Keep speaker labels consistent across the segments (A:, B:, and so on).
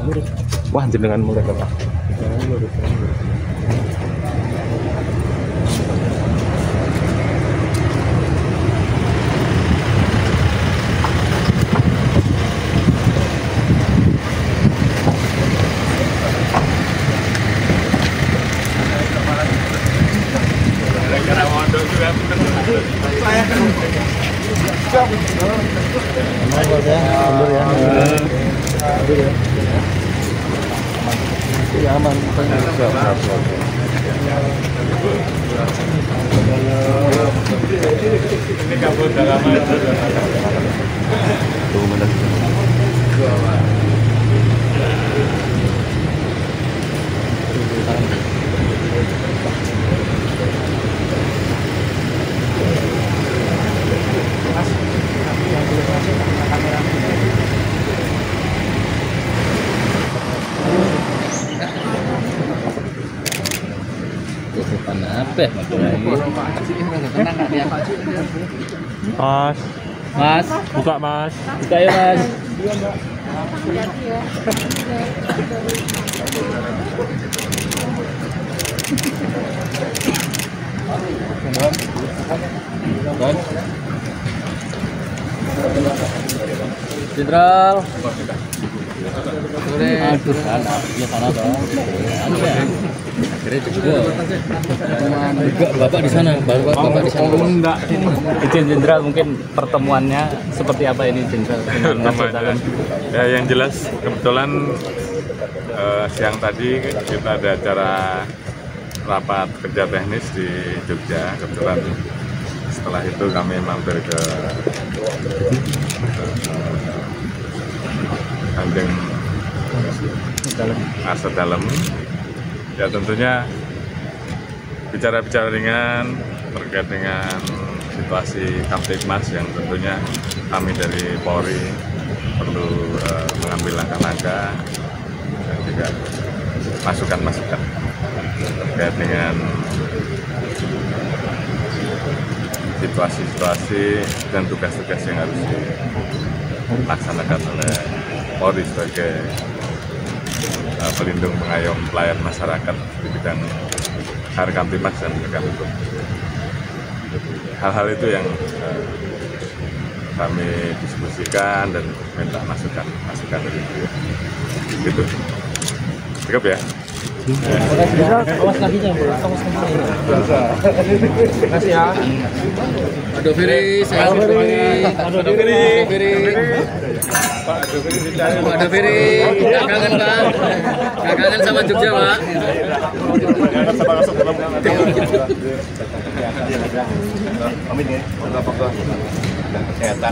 A: Wah, jenengan mulai Pak. Aman. Ini kabut dalam Mas,
B: Mas,
A: buka Mas.
B: buka ya Mas. Jenderal. Sore. Aduh, ya sana dong. Bapak di sana, Bapak di sana.
A: Enggak, sini.
B: Izin Jenderal, mungkin pertemuannya seperti apa ini Jenderal?
A: Ya, yang jelas kebetulan siang tadi kita ada acara rapat kerja teknis di Jogja. Kebetulan setelah itu kami mampir ke Kanjeng Asa Dalem. Ya tentunya bicara-bicara ringan terkait dengan situasi Kamtibmas yang tentunya kami dari Polri perlu mengambil langkah-langkah dan juga masukan-masukan terkait dengan situasi-situasi dan tugas-tugas yang harus dilaksanakan oleh Polri sebagai pelindung pengayom pelayan masyarakat di bidang Kamtibmas dan penegakan hukum. Hal-hal itu yang kami diskusikan dan minta masukan dari beliau. Gitu. Cukup ya.
B: Awas kakinya, Bu. Awas kakinya.
A: Makasih ya.
B: Aduh Firi, saya Firi. Aduh Firi.
A: Pak
B: Aduh Firi, nggak kangen Pak. Nggak kangen sama Jogja Pak.
A: Amin ya. Moga-moga dan kesehatan.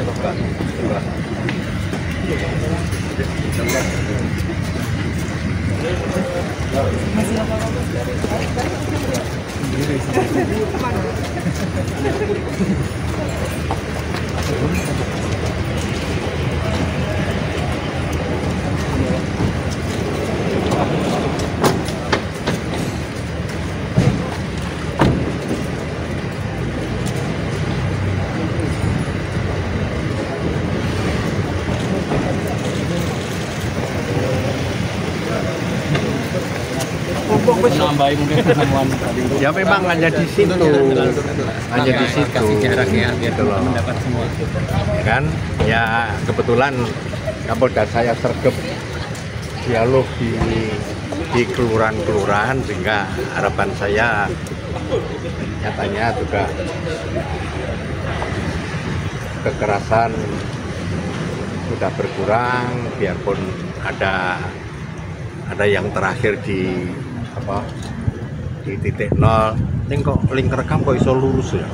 B: Menambahi mungkin pertemuan.
C: Ya memang hanya di situ, hanya di situ.
B: Kasih jarak ya, biar mendapat semua.
C: Ya kan? Ya kebetulan Kapolda saya sergap dialog di kelurahan-kelurahan sehingga harapan saya nyatanya juga kekerasan sudah berkurang, biarpun ada yang terakhir di titik nol. Ini kok link rekam kok iso lurus ya,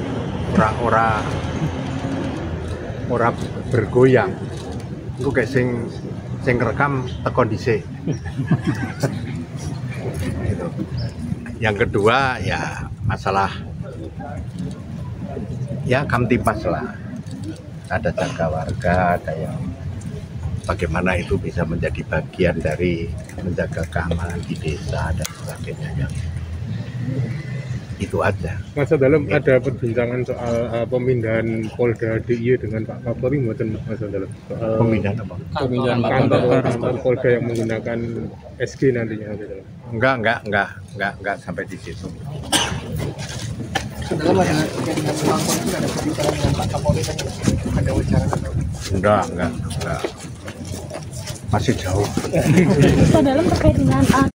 C: ora bergoyang. Itu kayak sing rekam tekon dhisik. Gitu. Yang kedua ya masalah ya Kamtibmas lah, ada jaga warga, ada yang bagaimana itu bisa menjadi bagian dari menjaga keamanan di desa dan sebagainya. Itu aja.
D: Masa dalam ada perbincangan soal pemindahan Polda DIY dengan Pak Kapolri, mboten Masa dalam soal
C: Pemindahan apa?
D: pemindahan kantor Polda yang menggunakan SG nantinya Masa dalam.
C: Enggak sampai di situ.
B: Dalam ada dengan Bangkok itu ada pembicaraan dengan Pak Kapolri kan ada wawancara.
C: Enggak. Masih jauh.
E: Dalam terkait dengan